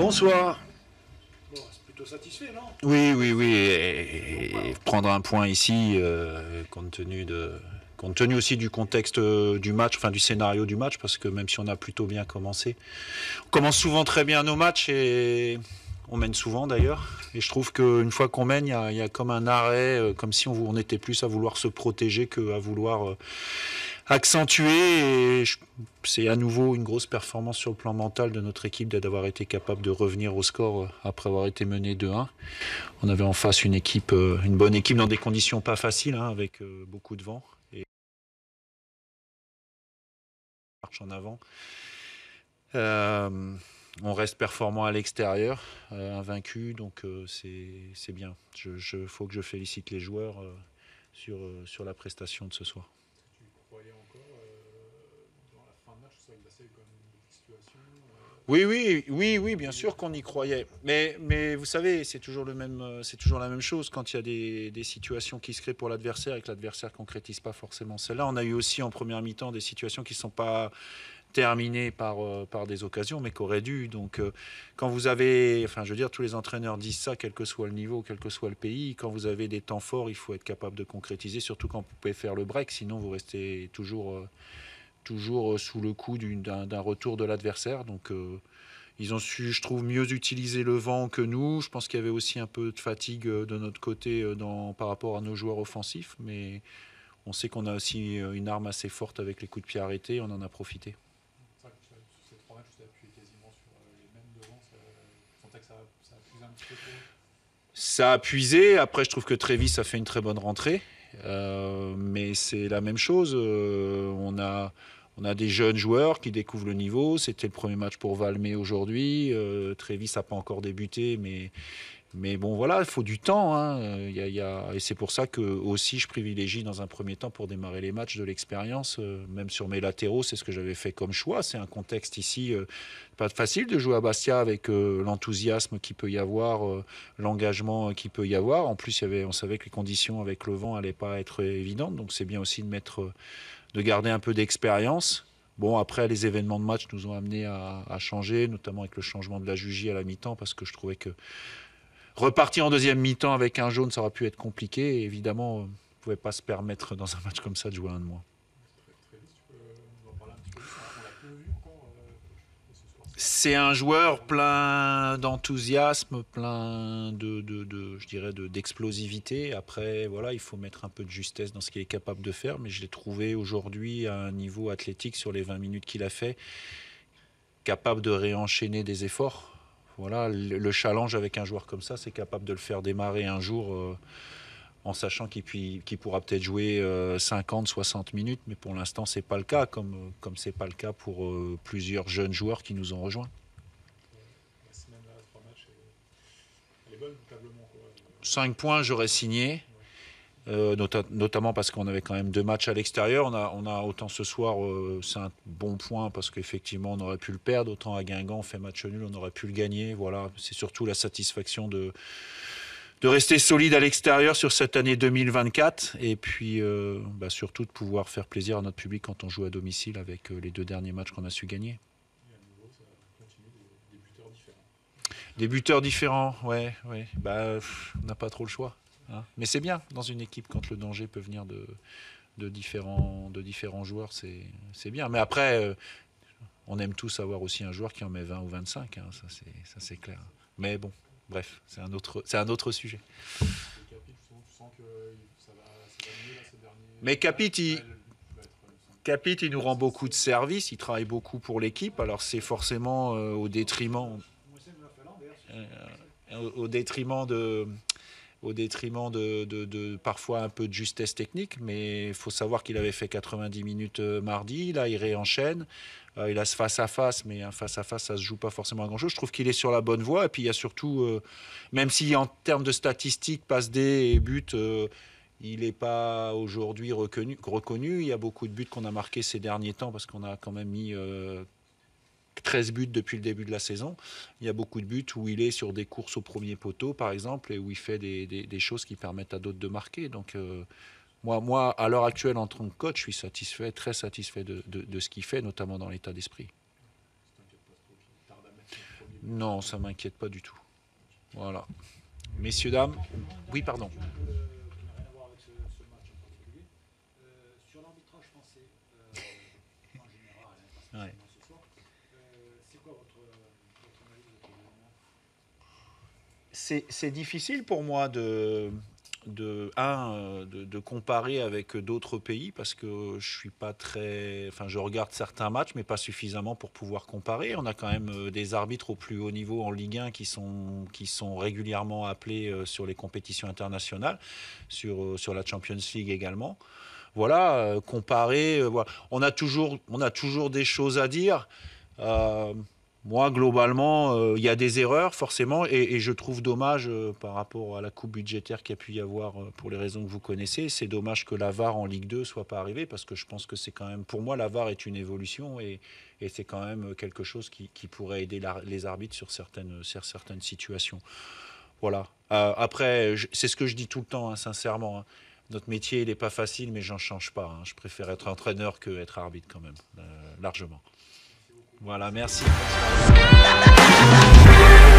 Bonsoir. Bon, c'est plutôt satisfait, non? Oui. Et prendre un point ici, compte tenu aussi du contexte du match, enfin du scénario du match, parce que même si on a plutôt bien commencé, on commence souvent très bien nos matchs et on mène souvent d'ailleurs. Et je trouve qu'une fois qu'on mène, il y a comme un arrêt, comme si on était plus à vouloir se protéger qu'à vouloir accentuer. Et c'est à nouveau une grosse performance sur le plan mental de notre équipe d'avoir été capable de revenir au score après avoir été mené 2-1. On avait en face une bonne équipe dans des conditions pas faciles, hein, avec beaucoup de vent et marche en avant. On reste performant à l'extérieur, invaincu, donc c'est bien. Faut que je félicite les joueurs sur la prestation de ce soir. Est-ce que tu croyais encore dans la fin de match? C'est vrai que Bastia a eu quand même une situation. Oui, bien sûr qu'on y croyait. Mais vous savez, c'est toujours la même chose quand il y a des situations qui se créent pour l'adversaire et que l'adversaire ne concrétise pas forcément celle-là. On a eu aussi en première mi-temps des situations qui ne sont pas terminées par des occasions, mais qui auraient dû. Donc, quand vous avez, enfin, je veux dire, tous les entraîneurs disent ça, quel que soit le niveau, quel que soit le pays. Quand vous avez des temps forts, il faut être capable de concrétiser, surtout quand vous pouvez faire le break. Sinon, vous restez toujours sous le coup d'un retour de l'adversaire. Donc, ils ont su, je trouve, mieux utiliser le vent que nous. Je pense qu'il y avait aussi un peu de fatigue de notre côté par rapport à nos joueurs offensifs. Mais on sait qu'on a aussi une arme assez forte avec les coups de pied arrêtés. On en a profité. C'est vrai que sur ces trois matchs, tu as appuyé quasiment sur les mêmes devants. Tu sentais que ça a puisé un petit peu trop. Ça a puisé. Après, je trouve que Trévis a fait une très bonne rentrée. Mais c'est la même chose. On a des jeunes joueurs qui découvrent le niveau. C'était le premier match pour Valmé aujourd'hui. Trévis n'a pas encore débuté, mais bon, voilà, il faut du temps. Hein. Et c'est pour ça que aussi je privilégie dans un premier temps pour démarrer les matchs de l'expérience. Même sur mes latéraux, c'est ce que j'avais fait comme choix. C'est un contexte ici pas facile de jouer à Bastia avec l'enthousiasme qu'il peut y avoir, l'engagement qu'il peut y avoir. En plus, on savait que les conditions avec le vent n'allaient pas être évidentes. Donc c'est bien aussi de garder un peu d'expérience. Bon, après, les événements de match nous ont amenés à changer, notamment avec le changement de la Jugie à la mi-temps, parce que je trouvais que repartir en deuxième mi-temps avec un jaune, ça aurait pu être compliqué. Et évidemment, on ne pouvait pas se permettre dans un match comme ça de jouer un de moins. Très vite, tu peux nous en parler un petit peu plus. On l'a peu vu encore ce soir. C'est un joueur plein d'enthousiasme, plein je dirais, d'explosivité. Après, voilà, il faut mettre un peu de justesse dans ce qu'il est capable de faire. Mais je l'ai trouvé aujourd'hui à un niveau athlétique sur les 20 minutes qu'il a fait, capable de réenchaîner des efforts. Voilà, le challenge avec un joueur comme ça, c'est capable de le faire démarrer un jour en sachant qu'il pourra peut-être jouer 50, 60 minutes, mais pour l'instant, ce n'est pas le cas, comme ce n'est pas le cas pour plusieurs jeunes joueurs qui nous ont rejoints. La semaine là, 3 matchs, elle est bonne, notablement. 5 points, j'aurais signé. Notamment parce qu'on avait quand même 2 matchs à l'extérieur. On a autant ce soir, c'est un bon point parce qu'effectivement on aurait pu le perdre. Autant à Guingamp, on fait match nul, on aurait pu le gagner. Voilà, c'est surtout la satisfaction de rester solide à l'extérieur sur cette année 2024 et puis surtout de pouvoir faire plaisir à notre public quand on joue à domicile avec les 2 derniers matchs qu'on a su gagner. Et à nouveau, ça continue des buteurs différents. Des buteurs différents, ouais. On n'a pas trop le choix. Hein. Mais c'est bien dans une équipe quand le danger peut venir de différents joueurs, c'est bien. Mais après, on aime tous avoir aussi un joueur qui en met 20 ou 25, hein, ça c'est clair. Mais bon, bref, c'est un autre sujet. Et Capit, justement, tu sens que ça va mieux là, ces derniers. Mais Capit, il nous rend beaucoup de services, il travaille beaucoup pour l'équipe, alors c'est forcément au détriment de parfois un peu de justesse technique, mais il faut savoir qu'il avait fait 90 minutes mardi, là il réenchaîne, il a ce face-à-face, mais un face-à-face ça se joue pas forcément à grand-chose. Je trouve qu'il est sur la bonne voie, et puis il y a surtout, même si en termes de statistiques, passe D et but, il n'est pas aujourd'hui reconnu, il y a beaucoup de buts qu'on a marqués ces derniers temps, parce qu'on a quand même mis 13 buts depuis le début de la saison. Il y a beaucoup de buts où il est sur des courses au premier poteau, par exemple, et où il fait des choses qui permettent à d'autres de marquer. Donc, moi, à l'heure actuelle, en tant que coach, je suis satisfait, très satisfait de ce qu'il fait, notamment dans l'état d'esprit. T'inquiète pas trop, il tarde à mettre son premier Non, ça m'inquiète pas du tout. Voilà. Messieurs, dames. Oui, pardon. Qui n'a rien à voir avec ce match en particulier. Sur l'arbitrage français, en général, pas Ouais. spécialement ce soir, c'est quoi votre analyse de l'événement? C'est difficile pour moi de comparer avec d'autres pays parce que je suis pas très. Enfin, je regarde certains matchs, mais pas suffisamment pour pouvoir comparer. On a quand même des arbitres au plus haut niveau en Ligue 1 qui sont régulièrement appelés sur les compétitions internationales, sur la Champions League également. Voilà, comparer. Voilà. On a toujours des choses à dire. Euh, Moi, globalement, il y a des erreurs, forcément, et je trouve dommage, par rapport à la coupe budgétaire qu'il y a pu y avoir, pour les raisons que vous connaissez, c'est dommage que la VAR en Ligue 2 soit pas arrivée, parce que je pense que c'est quand même, pour moi, la VAR est une évolution, et c'est quand même quelque chose qui pourrait aider les arbitres sur certaines situations. Voilà. Après, c'est ce que je dis tout le temps, hein, sincèrement, hein. Notre métier, il n'est pas facile, mais j'en change pas, hein. Je préfère être entraîneur que être arbitre quand même, largement. Voilà, merci.